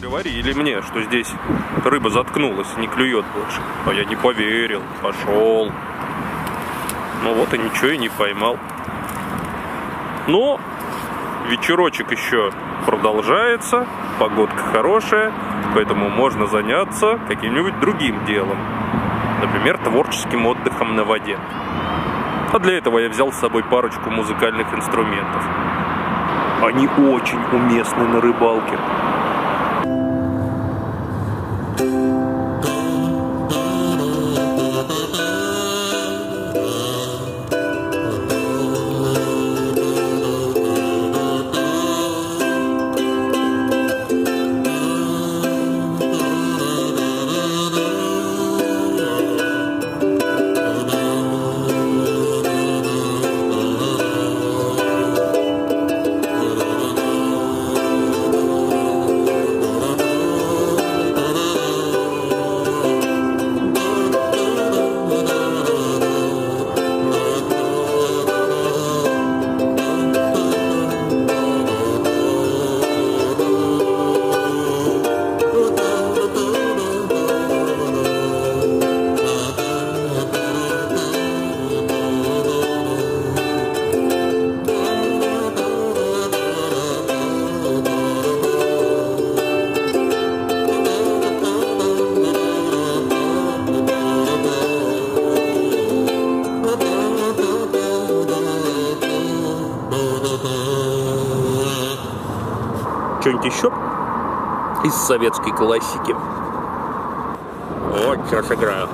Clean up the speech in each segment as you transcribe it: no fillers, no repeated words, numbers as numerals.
Говорили мне, что здесь рыба заткнулась, не клюет больше. А я не поверил, пошел. Ну вот и ничего и не поймал. Но вечерочек еще продолжается, погодка хорошая, поэтому можно заняться каким-нибудь другим делом. Например, творческим отдыхом на воде. А для этого я взял с собой парочку музыкальных инструментов. Они очень уместны на рыбалке. Что-нибудь еще из советской классики? Вот, сейчас играю.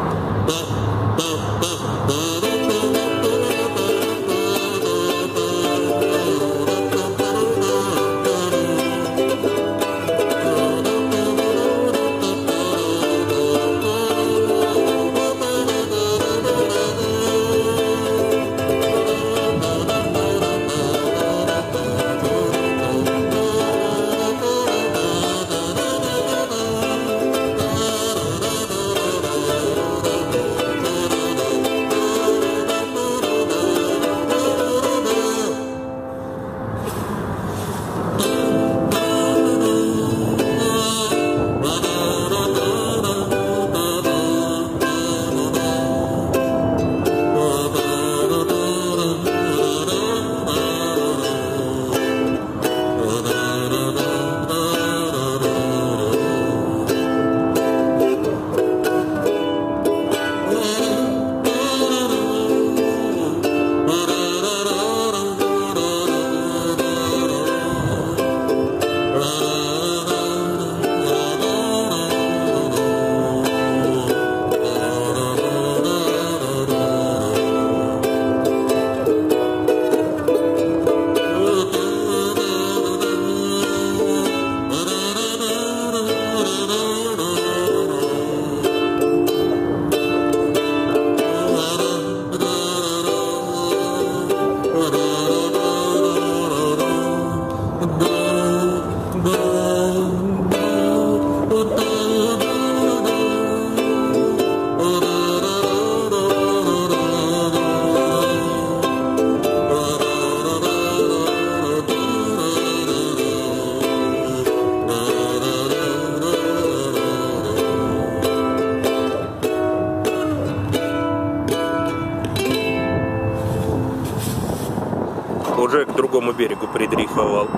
Уже к другому берегу придрейфовал.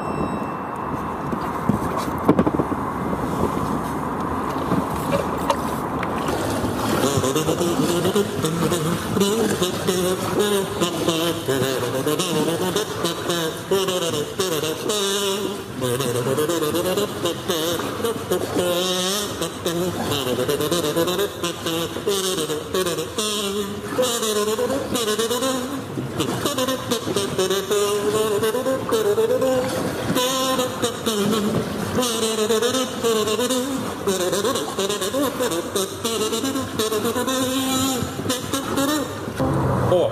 О!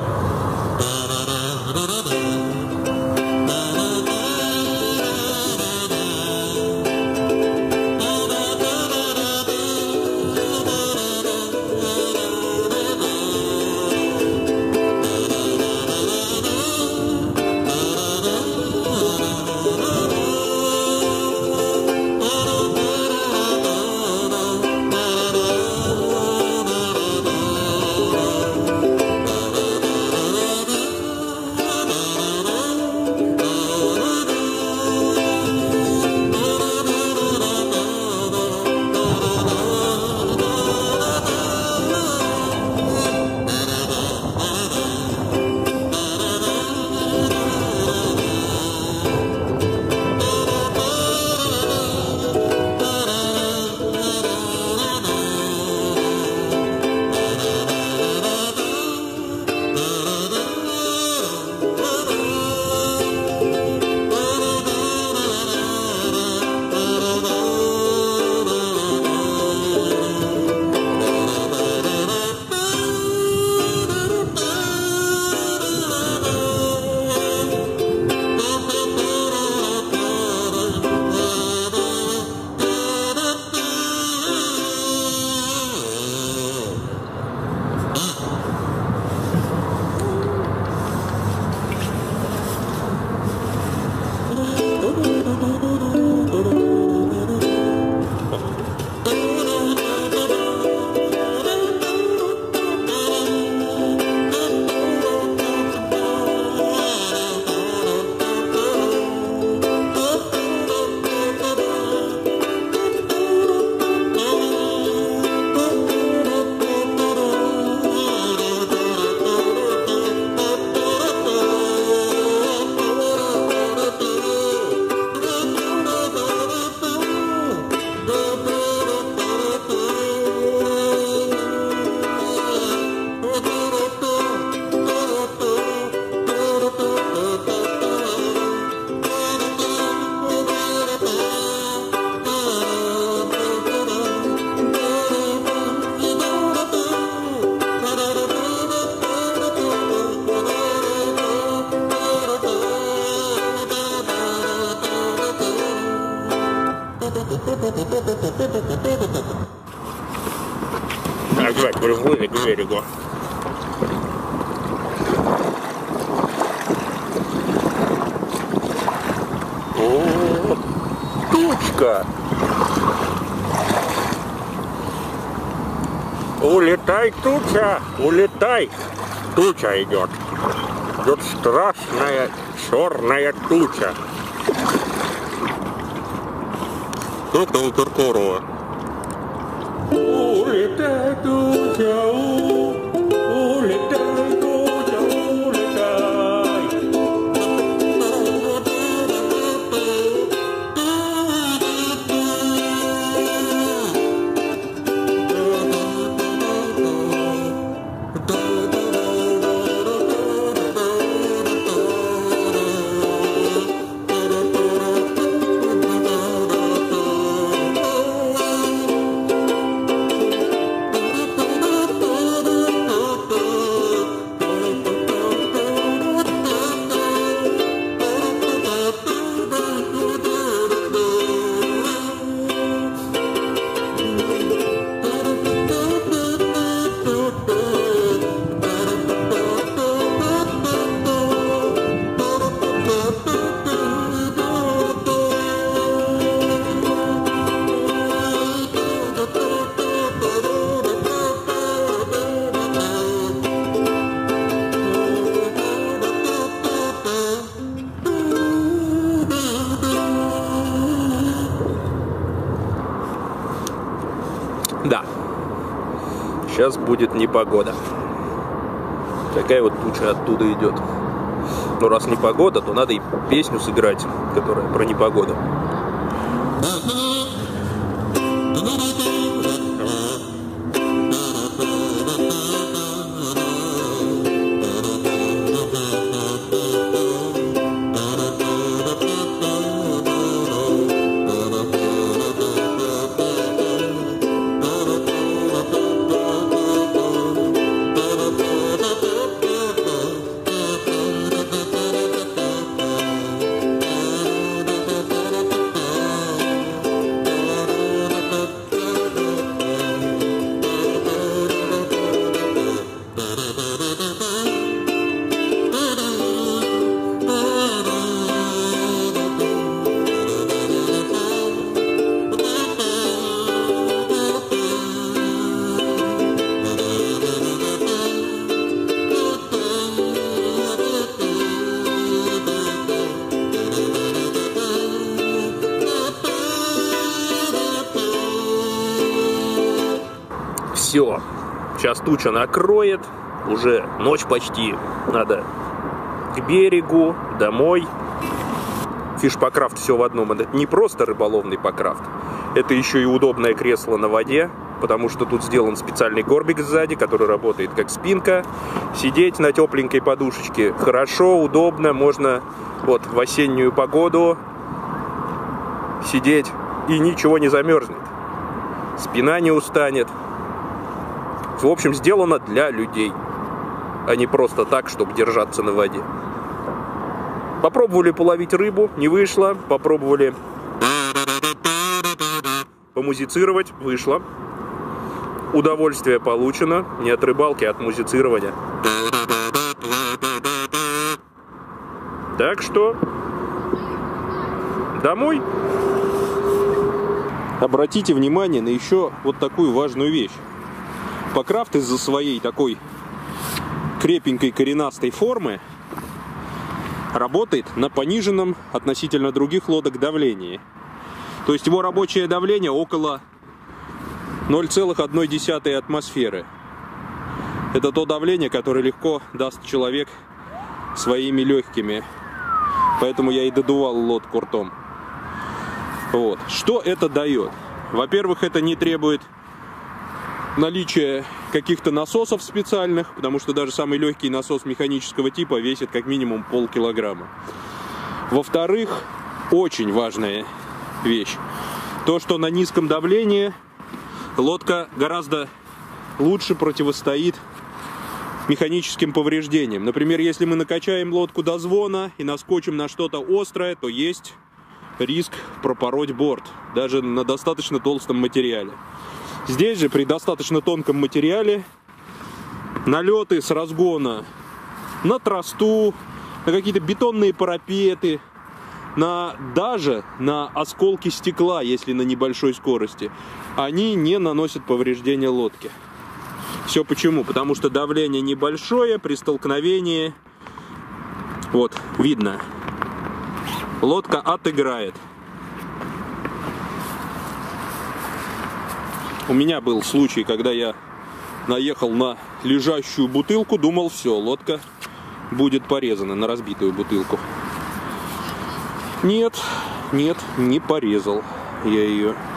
Опять приплыли к берегу. О, тучка! Улетай, туча! Улетай! Туча идет. Идет страшная черная туча. Ку-ку-ку-ку-ку. Улетай, туча, улетай, туча, улетай. Да, сейчас будет непогода. Такая вот туча оттуда идет. Но раз непогода, то надо и песню сыграть, которая про непогоду. Все, сейчас туча накроет, уже ночь почти, надо к берегу, домой. Фиш-покрафт все в одном, это не просто рыболовный покрафт, это еще и удобное кресло на воде, потому что тут сделан специальный горбик сзади, который работает как спинка. Сидеть на тепленькой подушечке хорошо, удобно, можно вот в осеннюю погоду сидеть и ничего не замерзнет, спина не устанет. В общем, сделано для людей, а не просто так, чтобы держаться на воде. Попробовали половить рыбу, не вышло. Попробовали помузицировать, вышло. Удовольствие получено, не от рыбалки, а от музицирования. Так что домой. Обратите внимание на еще вот такую важную вещь. Покрафт из-за своей такой крепенькой коренастой формы работает на пониженном относительно других лодок давлении. То есть его рабочее давление около 0,1 атмосферы. Это то давление, которое легко даст человек своими легкими. Поэтому я и додувал лодку ртом. Вот. Что это дает? Во-первых, это не требует наличие каких-то насосов специальных, потому что даже самый легкий насос механического типа весит как минимум полкилограмма. Во-вторых, очень важная вещь, то, что на низком давлении лодка гораздо лучше противостоит механическим повреждениям. Например, если мы накачаем лодку до звона и наскочим на что-то острое, то есть риск пропороть борт, даже на достаточно толстом материале. Здесь же при достаточно тонком материале налеты с разгона на тросту, на какие-то бетонные парапеты, даже на осколки стекла, если на небольшой скорости, они не наносят повреждения лодке. Все почему? Потому что давление небольшое, при столкновении, вот, видно, лодка отыграет. У меня был случай, когда я наехал на лежащую бутылку, думал, все, лодка будет порезана на разбитую бутылку. Нет, не порезал я ее.